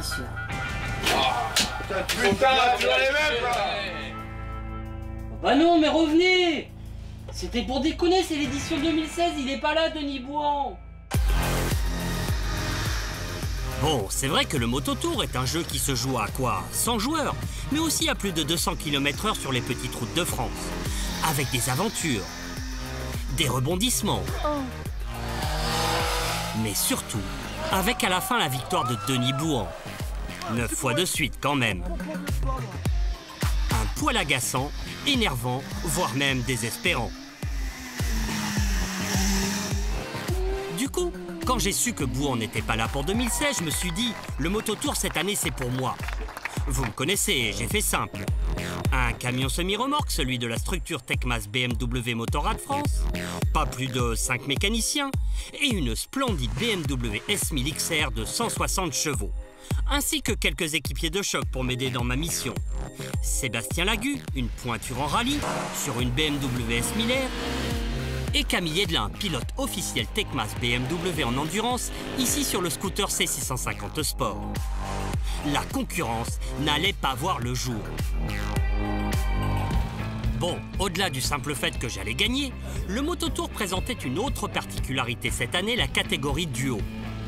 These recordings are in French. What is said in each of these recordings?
sûr. Putain, tu vois les mêmes là. Bah non, mais revenez. C'était pour déconner, c'est l'édition 2016, il est pas là, Denis Bouan. Bon, c'est vrai que le Mototour est un jeu qui se joue à quoi 100 joueurs, mais aussi à plus de 200 km/h sur les petites routes de France. Avec des aventures, des rebondissements, mais surtout, avec à la fin la victoire de Denis Bouan. 9 fois de suite quand même. Un poil agaçant, énervant, voire même désespérant. Du coup, quand j'ai su que Bouan n'était pas là pour 2016, je me suis dit, le Mototour cette année c'est pour moi. Vous me connaissez, j'ai fait simple. Un camion semi-remorque, celui de la structure Techmas BMW Motorrad France, pas plus de 5 mécaniciens, et une splendide BMW S1000 XR de 160 chevaux, ainsi que quelques équipiers de choc pour m'aider dans ma mission. Sébastien Lagu, une pointure en rallye, sur une BMW S1000R, et Camille Edlin, pilote officiel Techmas BMW en endurance, ici sur le scooter C650 Sport. La concurrence n'allait pas voir le jour. Bon, au-delà du simple fait que j'allais gagner, le Mototour présentait une autre particularité cette année, la catégorie duo.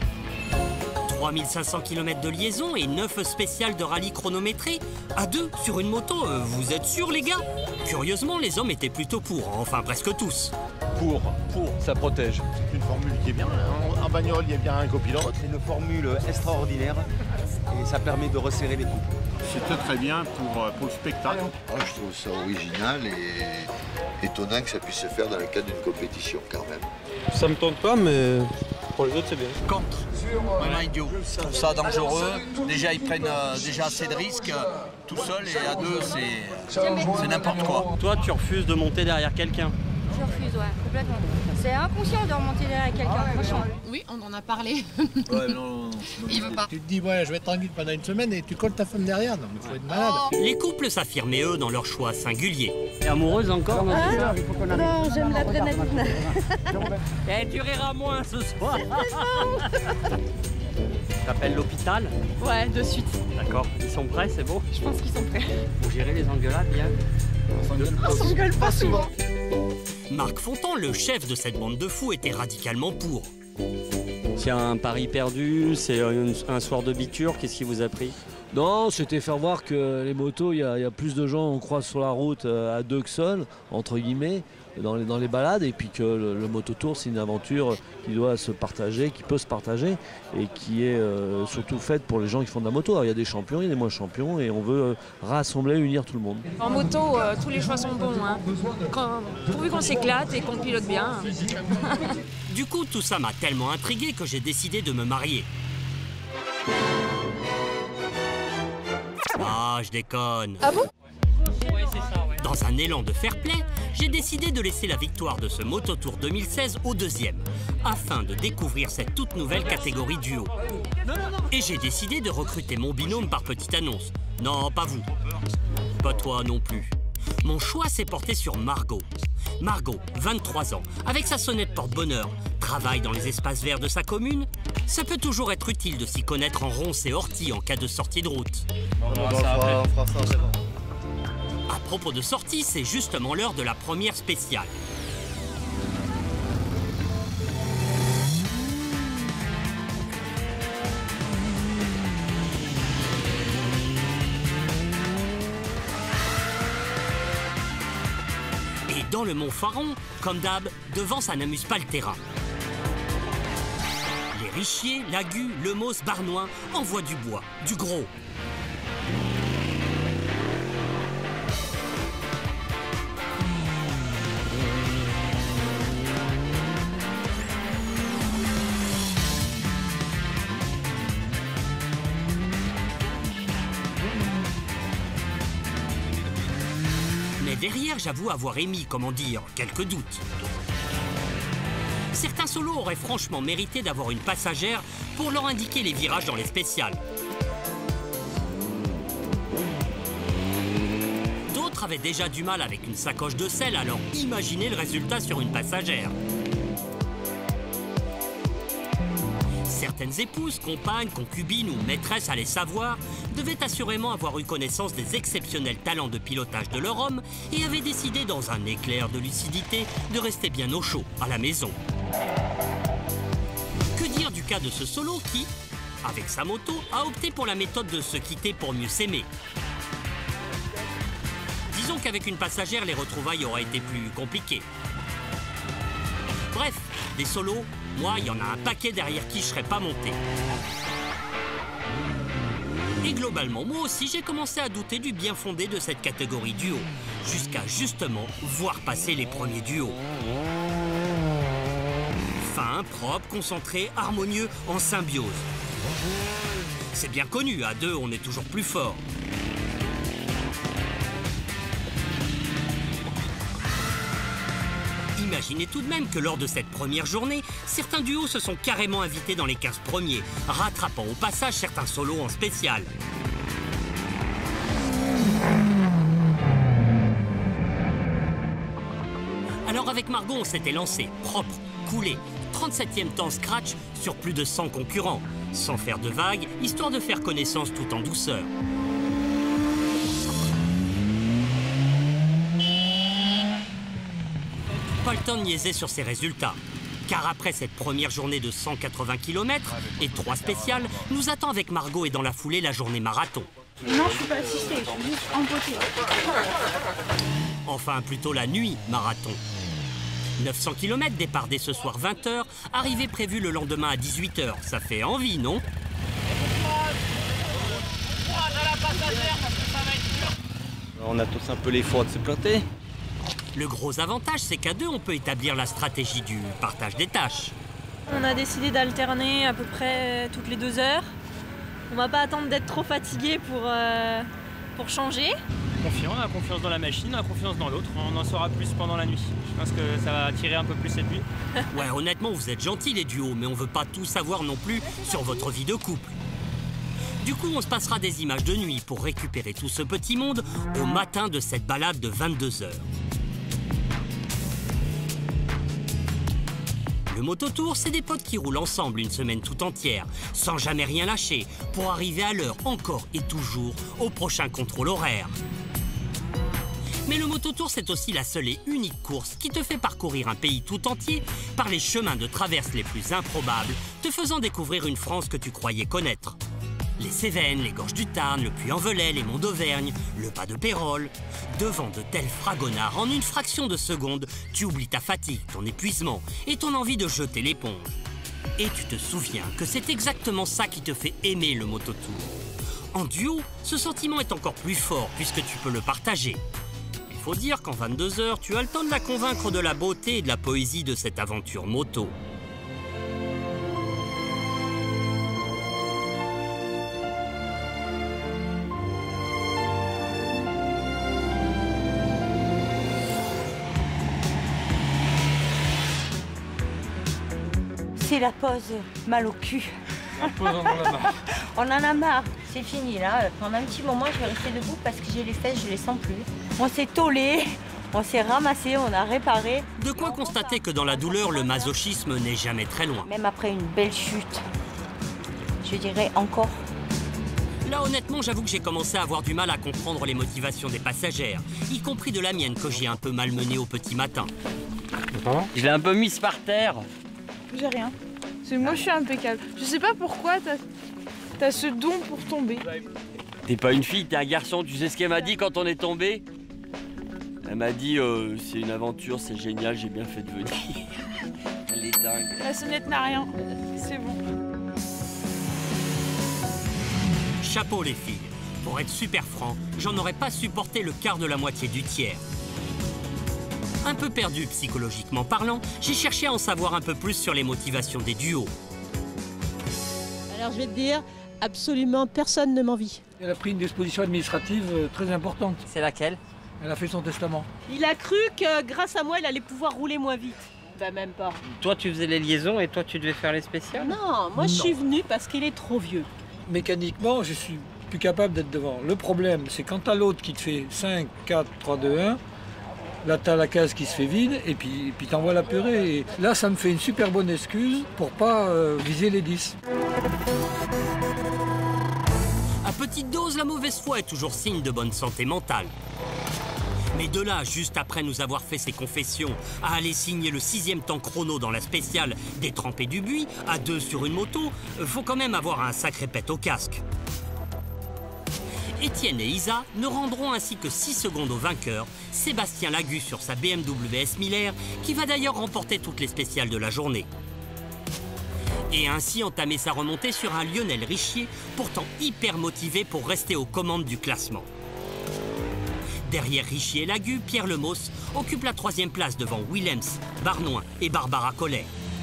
3500 km de liaison et 9 spéciales de rallye chronométré. À deux, sur une moto, vous êtes sûrs les gars? Curieusement, les hommes étaient plutôt pour, enfin presque tous. Pour, ça protège. C'est une formule qui est bien. En bagnole, il y a bien un copilote. C'est une formule extraordinaire et ça permet de resserrer les coups. C'était très bien pour le spectacle. Moi, je trouve ça original et étonnant que ça puisse se faire dans le cadre d'une compétition quand même. Ça me tente pas, mais pour les autres, c'est bien. Contre. Vraiment idiot. Je trouve ça dangereux. Déjà, ils prennent déjà assez de risques tout seul et à deux, c'est n'importe quoi. Toi, tu refuses de monter derrière quelqu'un? Je refuse, ouais, complètement. C'est inconscient de remonter derrière quelqu'un, franchement. Oui, on en a parlé. Ouais, non. Il veut pas. Tu te dis, ouais, je vais être tranquille pendant une semaine et tu colles ta femme derrière. Non, mais faut être malade. Les couples s'affirmaient eux dans leur choix singulier. T'es amoureuse encore? Non, j'aime l'adrénaline. Eh, tu riras moins ce soir. T'appelles l'hôpital? Ouais, de suite. D'accord. Ils sont prêts, c'est bon? Je pense qu'ils sont prêts. Vous gérez les engueulades bien? On s'engueule pas souvent. Marc Fontan, le chef de cette bande de fous, était radicalement pour. C'est un pari perdu, c'est un soir de biture, qu'est-ce qui vous a pris? Non, c'était faire voir que les motos, il y a plus de gens on croise sur la route à deux que seuls, entre guillemets, dans les balades, et puis que le Mototour, c'est une aventure qui doit se partager, qui peut se partager, et qui est surtout faite pour les gens qui font de la moto. Alors, il y a des champions, il y a des moins champions, et on veut rassembler, unir tout le monde. En moto, tous les choix sont bons. Hein. Pourvu qu'on s'éclate et qu'on pilote bien. Du coup, tout ça m'a tellement intrigué que j'ai décidé de me marier. Ah, je déconne. Ah bon? Ouais, c'est ça, ouais. Dans un élan de fair play, j'ai décidé de laisser la victoire de ce Mototour 2016 au deuxième, afin de découvrir cette toute nouvelle catégorie duo. Et j'ai décidé de recruter mon binôme par petite annonce. Non, pas vous. Pas toi non plus. Mon choix s'est porté sur Margot. Margot, 23 ans, avec sa sonnette porte-bonheur, travaille dans les espaces verts de sa commune. Ça peut toujours être utile de s'y connaître en ronces et orties en cas de sortie de route. À propos de sortie, c'est justement l'heure de la première spéciale. Et dans le Mont Faron, comme d'hab, devant ça n'amuse pas le terrain. Les Richiers, Lagu, Lemos, Barnoin envoient du bois, du gros. Mais derrière, j'avoue avoir émis, comment dire, quelques doutes. Certains solos auraient franchement mérité d'avoir une passagère pour leur indiquer les virages dans les spéciales. D'autres avaient déjà du mal avec une sacoche de sel, alors imaginez le résultat sur une passagère. Certaines épouses, compagnes, concubines ou maîtresses allaient savoir, devaient assurément avoir eu connaissance des exceptionnels talents de pilotage de leur homme et avaient décidé, dans un éclair de lucidité, de rester bien au chaud, à la maison. Que dire du cas de ce solo qui, avec sa moto, a opté pour la méthode de se quitter pour mieux s'aimer? Disons qu'avec une passagère, les retrouvailles auraient été plus compliquées. Bref, des solos, moi, il y en a un paquet derrière qui je serais pas monté. Et globalement, moi aussi, j'ai commencé à douter du bien fondé de cette catégorie duo, jusqu'à justement voir passer les premiers duos. Fin, propre, concentré, harmonieux, en symbiose. C'est bien connu, à deux, on est toujours plus fort. Imaginez tout de même que lors de cette première journée, certains duos se sont carrément invités dans les 15 premiers, rattrapant au passage certains solos en spécial. Alors avec Margot, on s'était lancé, propre, coulé, 37e temps scratch sur plus de 100 concurrents, sans faire de vagues, histoire de faire connaissance tout en douceur. Pas le temps de niaiser sur ces résultats, car après cette première journée de 180 km et 3 spéciales, nous attend avec Margot et dans la foulée la journée marathon. Non, je suis pas assistée, je suis juste empotée. Enfin, plutôt la nuit marathon. 900 km, départ dès ce soir 20h, arrivée prévue le lendemain à 18h. Ça fait envie, non? On a tous un peu l'effort de se planter. Le gros avantage, c'est qu'à deux, on peut établir la stratégie du partage des tâches. On a décidé d'alterner à peu près toutes les 2 heures. On va pas attendre d'être trop fatigué pour changer. On a confiance dans la machine, on a confiance dans l'autre. On en saura plus pendant la nuit. Je pense que ça va tirer un peu plus cette nuit. Ouais, honnêtement, vous êtes gentils les duos, mais on veut pas tout savoir non plus sur votre vie de couple. Du coup, on se passera des images de nuit pour récupérer tout ce petit monde au matin de cette balade de 22 heures. Le mototour, c'est des potes qui roulent ensemble une semaine tout entière, sans jamais rien lâcher, pour arriver à l'heure encore et toujours au prochain contrôle horaire. Mais le mototour, c'est aussi la seule et unique course qui te fait parcourir un pays tout entier par les chemins de traverse les plus improbables, te faisant découvrir une France que tu croyais connaître. Les Cévennes, les gorges du Tarn, le Puy-en-Velay, les monts d'Auvergne, le pas de Pérol. Devant de tels fragonards, en une fraction de seconde, tu oublies ta fatigue, ton épuisement et ton envie de jeter l'éponge. Et tu te souviens que c'est exactement ça qui te fait aimer le mototour. En duo, ce sentiment est encore plus fort puisque tu peux le partager. Il faut dire qu'en 22 heures, tu as le temps de la convaincre de la beauté et de la poésie de cette aventure moto. C'est la pause mal au cul. La pause, on en a marre. On en a marre. C'est fini là. Pendant un petit moment, je vais rester debout parce que j'ai les fesses, je les sens plus. On s'est tollé, on s'est ramassé, on a réparé. De quoi constater que dans la douleur, le masochisme n'est jamais très loin. Même après une belle chute, je dirais encore. Là, honnêtement, j'avoue que j'ai commencé à avoir du mal à comprendre les motivations des passagères, y compris de la mienne que j'ai un peu malmenée au petit matin. Je l'ai un peu mise par terre. J'ai rien. Moi, je suis impeccable. Je sais pas pourquoi t'as ce don pour tomber. T'es pas une fille, t'es un garçon. Tu sais ce qu'elle m'a dit quand on est tombé? Elle m'a dit c'est une aventure, c'est génial, j'ai bien fait de venir. Elle est dingue. La sonnette n'a rien. C'est bon. Chapeau les filles. Pour être super franc, j'en aurais pas supporté le quart de la moitié du tiers. Un peu perdu psychologiquement parlant, j'ai cherché à en savoir un peu plus sur les motivations des duos. Alors je vais te dire, absolument personne ne m'envie. Elle a pris une disposition administrative très importante. C'est laquelle? Elle a fait son testament. Il a cru que grâce à moi, il allait pouvoir rouler moins vite. Bah même pas. Toi tu faisais les liaisons et toi tu devais faire les spéciales? Non, moi je suis venue parce qu'il est trop vieux. Mécaniquement, je suis plus capable d'être devant. Le problème, c'est quand t'as l'autre qui te fait 5, 4, 3, 2, 1, Là, tu as la case qui se fait vide et puis t'envoies la purée. Et là, ça me fait une super bonne excuse pour pas viser les 10. À petite dose, la mauvaise foi est toujours signe de bonne santé mentale. Mais de là, juste après nous avoir fait ses confessions, à aller signer le 6e temps chrono dans la spéciale des Trempés du Buis, à 2 sur une moto, faut quand même avoir un sacré pet au casque. Étienne et Isa ne rendront ainsi que 6 secondes au vainqueur, Sébastien Lagu sur sa BMW S 1000R, qui va d'ailleurs remporter toutes les spéciales de la journée. Et ainsi entamer sa remontée sur un Lionel Richier, pourtant hyper motivé pour rester aux commandes du classement. Derrière Richier et Lagu, Pierre Lemos occupe la 3e place devant Willems, Barnoin et Barbara Collet.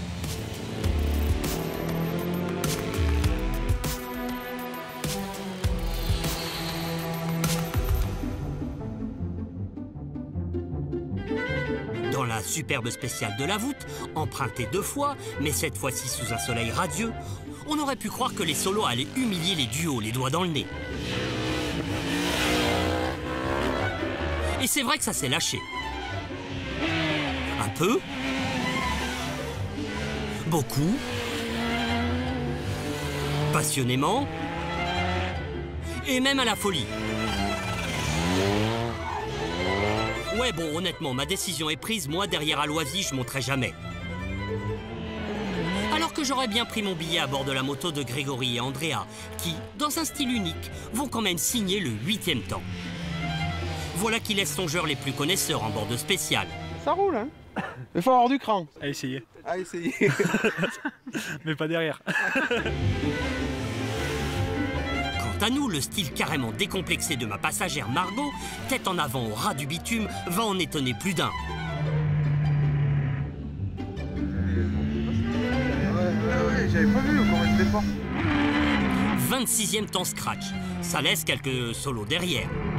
Dans la superbe spéciale de la voûte, empruntée 2 fois, mais cette fois-ci sous un soleil radieux, on aurait pu croire que les solos allaient humilier les duos, les doigts dans le nez. Et c'est vrai que ça s'est lâché. Un peu. Beaucoup. Passionnément. Et même à la folie. Ouais, bon, honnêtement, ma décision est prise. Moi, derrière Aloisy, je monterai jamais. Alors que j'aurais bien pris mon billet à bord de la moto de Grégory et Andrea, qui, dans un style unique, vont quand même signer le 8e temps. Voilà qui laisse songeurs les plus connaisseurs en bord de spécial. Ça roule, hein. Il faut avoir du cran. À essayer. À essayer. Mais pas derrière. Quant à nous, le style carrément décomplexé de ma passagère Margot, tête en avant au ras du bitume, va en étonner plus d'un. Ouais, j'avais pas vu comment il était fort. 26e temps scratch. Ça laisse quelques solos derrière.